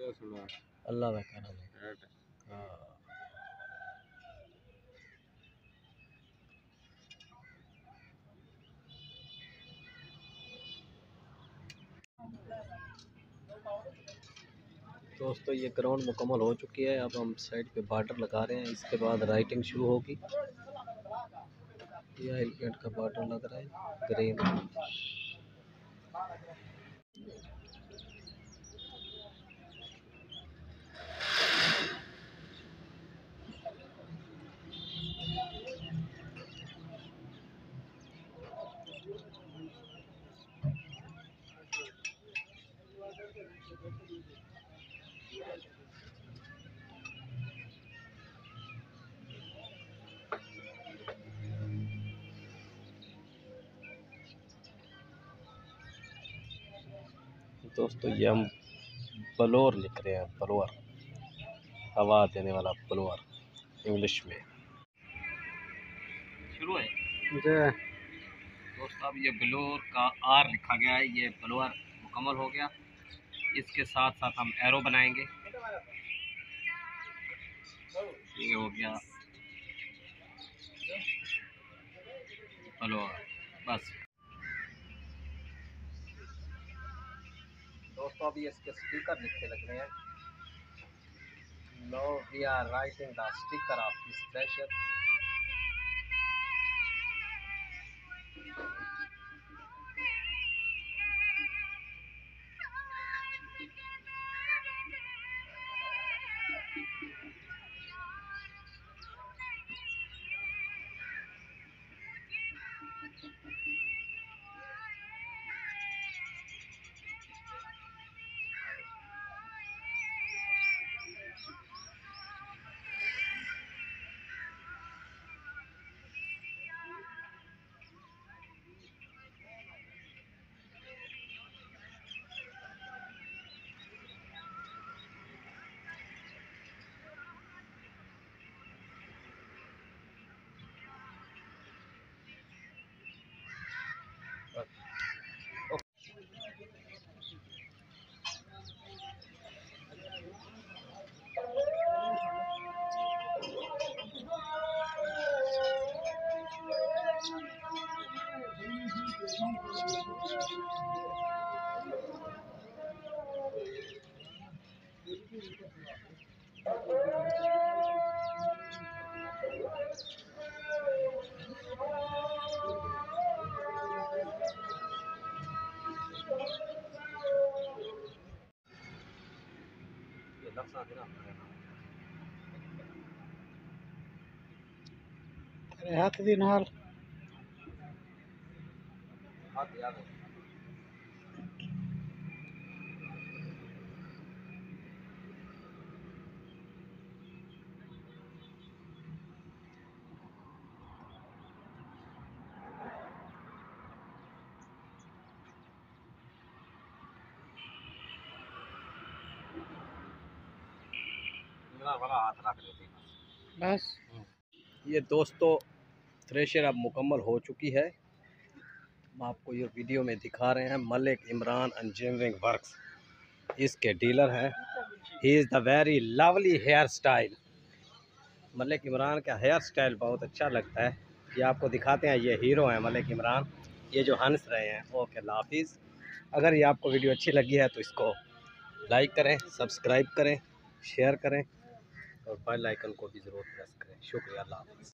अल्लाह का करम है। हाँ। दोस्तों ये ग्राउंड मुकम्मल हो चुकी है। अब हम साइड पे बॉर्डर लगा रहे हैं, इसके बाद राइटिंग शुरू होगी। ये ऑयल पेंट का बॉर्डर लग रहा है ग्रीन। दोस्तों ये हम ब्लोअर लिख रहे हैं, ब्लोअर, हवा देने वाला ब्लोअर इंग्लिश में। शुरू है दोस्तों। अब ये ब्लोअर का आर लिखा गया है, ये ब्लोअर मुकम्मल हो गया। इसके साथ साथ हम एरो बनाएंगे। ये हो गया ब्लोअर बस। दोस्तों अभी इसके स्टिकर लिखे लग रहे हैं। No we are writing the sticker of this thresher. हाथ दिन हाल हाथ याद है। हाथ रख देते बस। ये दोस्तों थ्रेशर अब मुकम्मल हो चुकी है। हम आपको ये वीडियो में दिखा रहे हैं। मलिक इमरान इंजीनियरिंग वर्क्स इसके डीलर हैं। He is the very lovely hair style. Malik Imran का हेयर स्टाइल बहुत अच्छा लगता है। ये आपको दिखाते हैं, ये हीरो हैं मलिक इमरान, ये जो हंस रहे हैं। ओके अल्लाह हाफिज़। अगर ये आपको वीडियो अच्छी लगी है तो इसको लाइक करें, सब्सक्राइब करें, शेयर करें और बेल आइकन को भी ज़रूर प्रेस करें। शुक्रिया, अल्लाह हाफिज़।